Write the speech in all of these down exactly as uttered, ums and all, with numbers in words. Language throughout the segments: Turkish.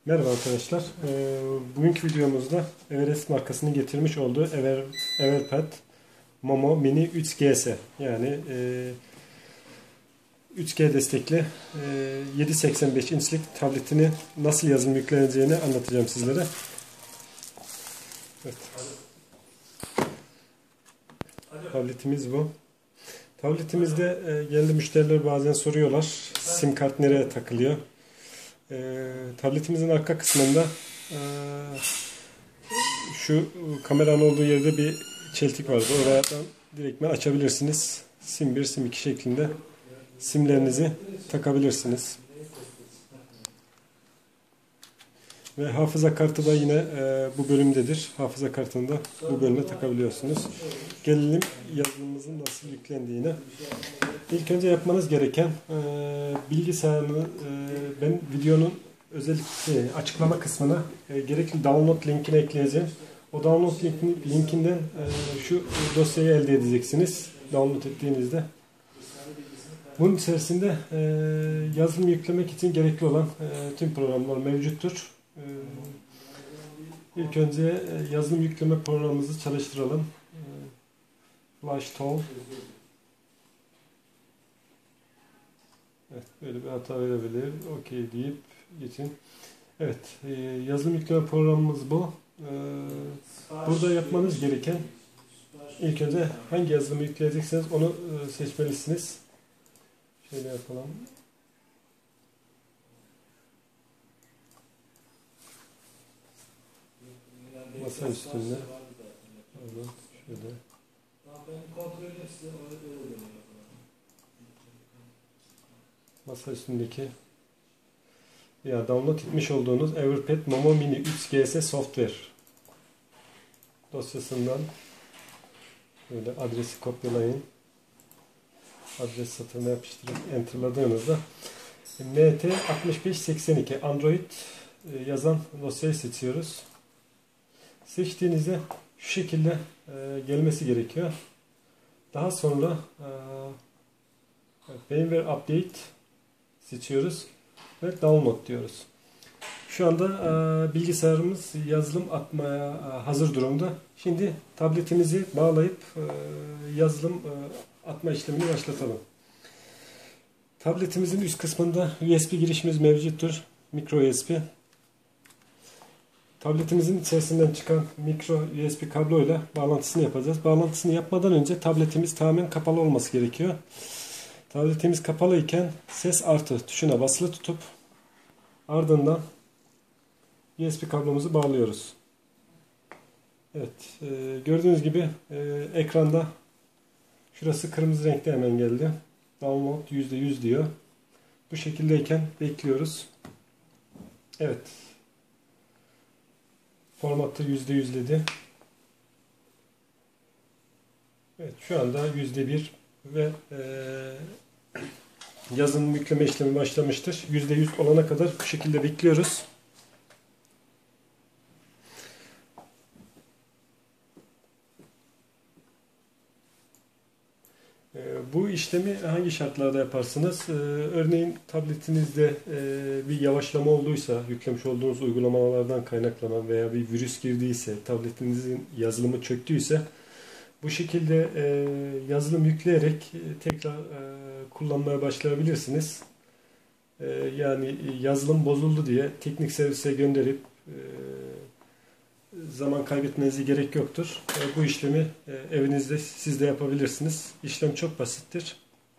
Merhaba arkadaşlar. Ee, bugünkü videomuzda Everest markasının getirmiş olduğu Ever, Everpad Momo Mini üç G S yani e, üç G destekli e, yedi nokta seksen beş inçlik tabletini nasıl yazılım yükleneceğini anlatacağım sizlere. Evet. Tabletimiz bu. Tabletimizde e, genelde müşteriler bazen soruyorlar, sim kart nereye takılıyor? E, tabletimizin arka kısmında e, şu kameranın olduğu yerde bir çeltik vardı. Oradan direktmen açabilirsiniz. sim bir, sim iki şeklinde simlerinizi takabilirsiniz. Ve hafıza kartı da yine e, bu bölümdedir. Hafıza kartını da bu bölüme takabiliyorsunuz. Gelelim yazılımımızın nasıl yüklendiğine. İlk önce yapmanız gereken e, bilgisayarını e, ben videonun özellikle açıklama kısmına e, gerekli download linkini ekleyeceğim. O download linkin, linkinden e, şu dosyayı elde edeceksiniz. Download ettiğinizde. Bunun içerisinde e, yazılım yüklemek için gerekli olan e, tüm programlar mevcuttur. E, ilk önce e, yazılım yükleme programımızı çalıştıralım. E, FlashTool. Evet, böyle bir hata verebilir. OK deyip geçin. Evet, e, yazılım yükleme programımız bu. E, burada yapmanız gereken ilk önce hangi yazılımı yükleyecekseniz onu e, seçmelisiniz. Şöyle yapalım. Masa üstünde. Pardon, şöyle. Masa üstündeki ya download etmiş olduğunuz Everpad Momo Mini üç G S Software dosyasından böyle adresi kopyalayın. Adres satırına yapıştırıp enterladığınızda M T altmış beş seksen iki Android yazan dosyayı seçiyoruz. Seçtiğinizde şu şekilde gelmesi gerekiyor. Daha sonra firmware update seçiyoruz ve download diyoruz. Şu anda e, bilgisayarımız yazılım atmaya e, hazır durumda. Şimdi tabletimizi bağlayıp e, yazılım e, atma işlemini başlatalım. Tabletimizin üst kısmında U S B girişimiz mevcuttur. Micro U S B. Tabletimizin içerisinden çıkan micro U S B kabloyla bağlantısını yapacağız. Bağlantısını yapmadan önce tabletimiz tamamen kapalı olması gerekiyor. Tabletimiz kapalı iken ses artı tuşuna basılı tutup ardından U S B kablomuzu bağlıyoruz. Evet, e, gördüğünüz gibi e, ekranda şurası kırmızı renkte hemen geldi. Download yüzde yüz diyor. Bu şekildeyken bekliyoruz. Evet. Formatı yüzde yüzledi. Evet, şu anda yüzde bir ve e, yazılım yükleme işlemi başlamıştır. yüzde yüz olana kadar bu şekilde bekliyoruz. Bu işlemi hangi şartlarda yaparsınız? Örneğin tabletinizde bir yavaşlama olduysa, yüklemiş olduğunuz uygulamalardan kaynaklanan veya bir virüs girdiyse, tabletinizin yazılımı çöktüyse bu şekilde yazılım yükleyerek tekrar kullanmaya başlayabilirsiniz. Yani yazılım bozuldu diye teknik servise gönderip zaman kaybetmenize gerek yoktur. E, bu işlemi e, evinizde siz de yapabilirsiniz. İşlem çok basittir.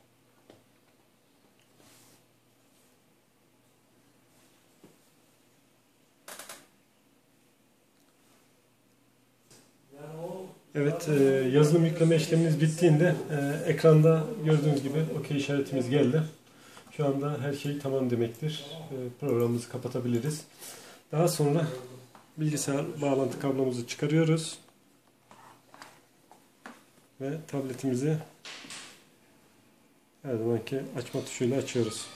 Evet, e, yazılım yükleme işleminiz bittiğinde e, ekranda gördüğünüz gibi OK işaretimiz geldi. Şu anda her şey tamam demektir. E, programımızı kapatabiliriz. Daha sonra bilgisayar bağlantı kablomuzu çıkarıyoruz. Ve tabletimizi her zamanki açma tuşuyla açıyoruz.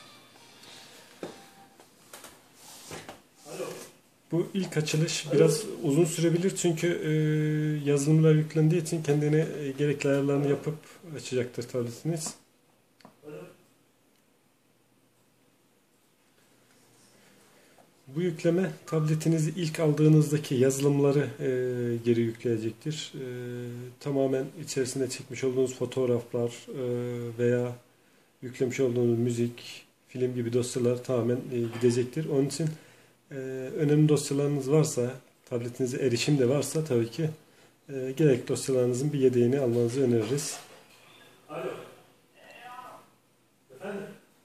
Bu ilk açılış biraz uzun sürebilir çünkü e, yazılımlar yüklendiği için kendine e, gerekli ayarlarını yapıp açacaktır tabletiniz. Bu bu yükleme tabletinizi ilk aldığınızdaki yazılımları e, geri yükleyecektir. E, tamamen içerisinde çekmiş olduğunuz fotoğraflar e, veya yüklemiş olduğunuz müzik, film gibi dosyalar tamamen e, gidecektir. Onun için e, önemli dosyalarınız varsa, tabletinize erişim de varsa tabii ki e, gerekli dosyalarınızın bir yedeğini almanızı öneririz. Alo. Efendim?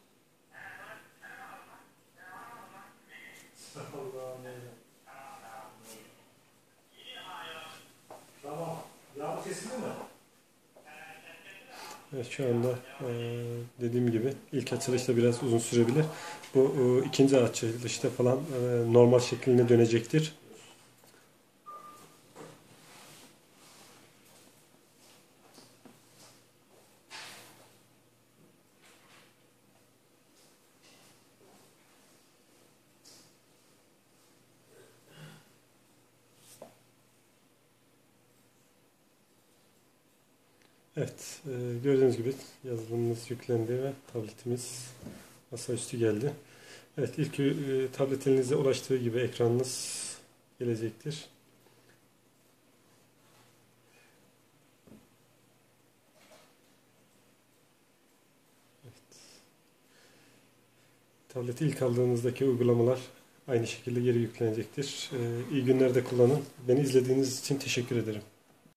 Tamam. Yağmur kesildi mi? Evet, şu anda e, dediğim gibi ilk açılışta biraz uzun sürebilir. Bu e, ikinci açılışta falan e, normal şekline dönecektir. Evet, e, gördüğünüz gibi yazılımımız yüklendi ve tabletimiz masaüstü geldi. Evet, ilk e, tablet elinize ulaştığı gibi ekranınız gelecektir. Evet. Tableti ilk aldığınızdaki uygulamalar aynı şekilde geri yüklenecektir. E, iyi günler de kullanın. Beni izlediğiniz için teşekkür ederim.